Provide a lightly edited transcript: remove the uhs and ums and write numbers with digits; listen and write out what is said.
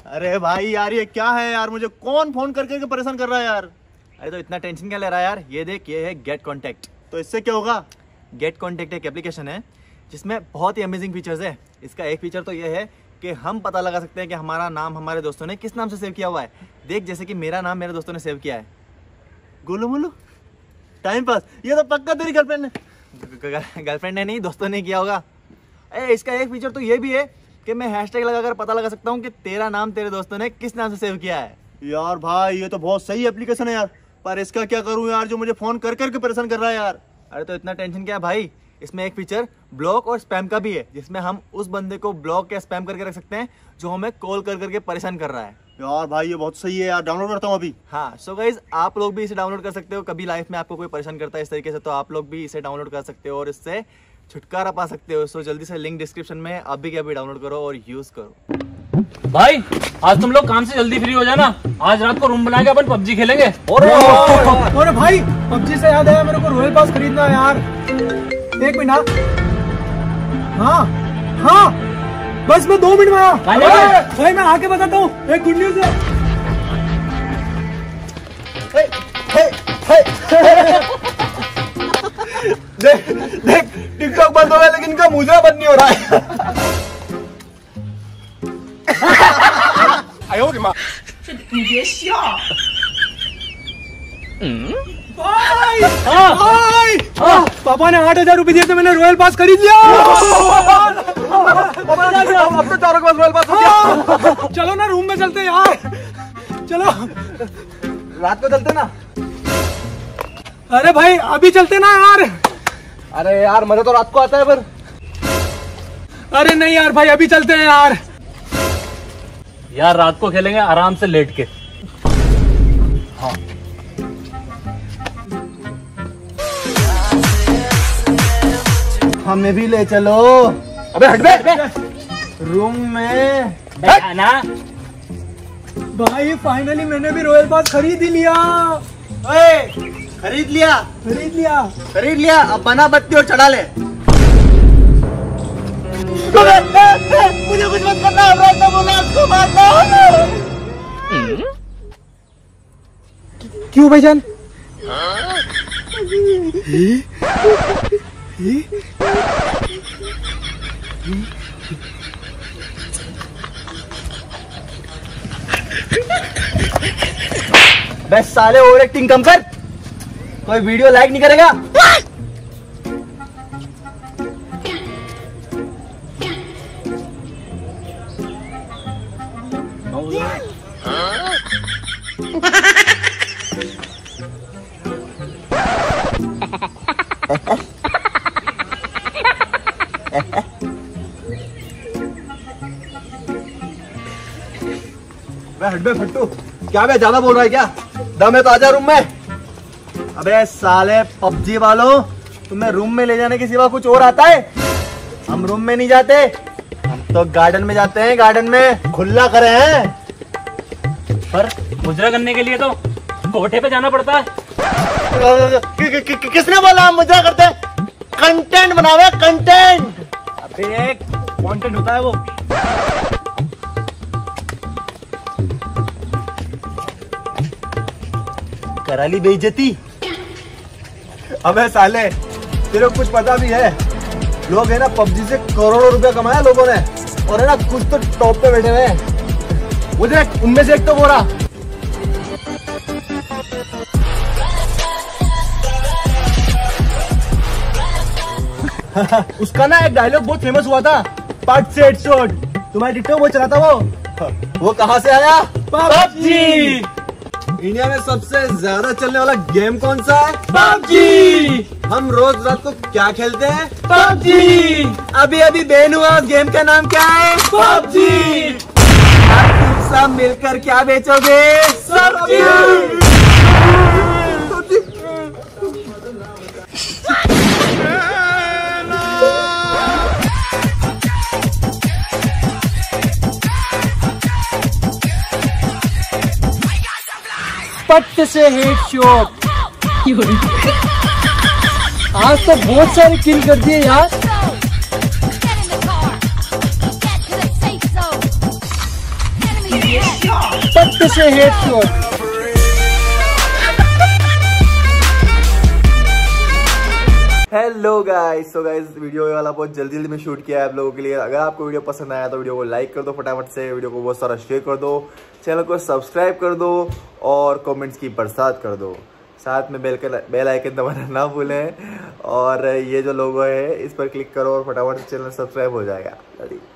अरे भाई यार ये क्या है यार, मुझे कौन फोन करके परेशान कर रहा है यार। अरे तो इतना टेंशन क्या ले रहा है यार, ये देख ये है गेट कॉन्टैक्ट। तो इससे क्या होगा? गेट कॉन्टैक्ट एक एप्लीकेशन है जिसमें बहुत ही अमेजिंग फीचर्स है। इसका एक फीचर तो ये है कि हम पता लगा सकते हैं कि हमारा नाम हमारे दोस्तों ने किस नाम से सेव किया हुआ है। देख जैसे कि मेरा नाम मेरे दोस्तों ने सेव किया है, गोलू मोलू टाइम पास। ये तो पक्का तेरी गर्लफ्रेंड है। गर्लफ्रेंड ने नहीं, दोस्तों ने किया होगा। इसका एक फीचर तो ये भी है कि मैं हैशटैग लगाकर पता लगा सकता हूँ कि तेरा नाम तेरे दोस्तों ने किस नाम से सेव किया है। यार भाई ये तो बहुत सही एप्लीकेशन है यार, पर इसका क्या करूँ यार जो मुझे फोन कर करके परेशान कर रहा है यार। अरे तो इतना टेंशन क्या है भाई, इसमें एक फीचर ब्लॉक और स्पैम का भी है, जिसमें हम उस बंदे को ब्लॉक या स्पैम करके रख सकते हैं जो हमें कॉल कर करके परेशान कर रहा है। यार भाई ये बहुत सही है यार, डाउनलोड करता हूँ अभी। हाँ सो गाइज आप लोग भी इसे डाउनलोड कर सकते हो। कभी लाइफ में आपको कोई परेशान करता है इस तरीके से तो आप लोग भी इसे डाउनलोड कर सकते हो और इससे छुटकारा पा सकते हो। सो जल्दी से लिंक डिस्क्रिप्शन में अभी के अभी डाउनलोड करो और यूज करो। भाई आज तुम लोग काम से जल्दी फ्री हो जाना, आज रात को रूम बना के अपन पबजी खेलेंगे। और भाई पबजी से याद आया, मेरे को रॉयल पास खरीदना है यार। एक मिनट। हाँ हाँ बस मैं 2 मिनट में आया। भाई मैं आके बताता हूँ, एक गुड न्यूज है। देख देख टिकटॉक बंद हो गया लेकिन इनका मुझे बंद नहीं हो रहा है। भाई भाई पापा ने 8,000 रुपए दिए थे, मैंने रॉयल पास खरीद लिया। अब तो चारों के पास रॉयल पास हो गया। चलो ना रूम में चलते हैं यार, चलो रात को चलते ना। अरे भाई अभी चलते ना यार। अरे यार मजा तो रात को आता है पर। अरे नहीं यार भाई अभी चलते हैं यार। यार रात को खेलेंगे आराम से लेट के। हाँ हमें भी ले चलो। अबे हट बे रूम में ना। भाई फाइनली मैंने भी रॉयल पास खरीद ही लिया। खरीद लिया खरीद लिया। अब बना बत्ती और चढ़ा ले। मुझे कुछ मत करना, तो बोला उसको मारना। क्यों भाईजान? बस साले ओवर एक्टिंग कम कर, कोई वीडियो लाइक नहीं करेगा। हट बे फट्टू, क्या बे ज्यादा बोल रहा है क्या? दम है तो आजा रूम में। अबे साले पबजी वालों, तुम्हें रूम में ले जाने के सिवा कुछ और आता है? हम रूम में नहीं जाते, हम तो गार्डन में जाते हैं। गार्डन में खुला करे हैं। पर मुजरा करने के लिए तो कोठे पे जाना पड़ता है। किसने बोला हम मुजरा करते हैं? कंटेंट बनावे कंटेंट। अबे कंटेंट होता है वो। करा ली बेइज्जती। अबे साले तेरे को कुछ पता भी है? लोग है ना पबजी से करोड़ों रुपया कमाया लोगों ने, और है ना कुछ तो टॉप पे बैठे हुए हैं। मुझे उनमें से एक तो बोला उसका ना एक डायलॉग बहुत फेमस हुआ था, पट से हेडशॉट। तुम्हारी टिकटॉक वो चला था वो कहाँ से आया? पबजी। इंडिया में सबसे ज्यादा चलने वाला गेम कौन सा है? पबजी। हम रोज रात को क्या खेलते हैं? पबजी। अभी अभी बैन हुआ गेम का नाम क्या है? पबजी। तुम सब मिलकर क्या बेचोगे? सब्जी। पट से हेडशॉट। आज तो बहुत सारे किल कर दिए यार। पट्ट से headshot. Hello guys, so guys video वाला बहुत जल्दी में शूट किया है आप लोगों के लिए। अगर आपको वीडियो पसंद आया तो वीडियो को लाइक कर दो फटाफट से, वीडियो को बहुत सारा शेयर कर दो, चैनल को सब्सक्राइब कर दो और कमेंट्स की बरसात कर दो। साथ में बेल आइकन दबाना ना भूलें और ये जो लोगो है इस पर क्लिक करो और फटाफट से चैनल सब्सक्राइब हो जाएगा।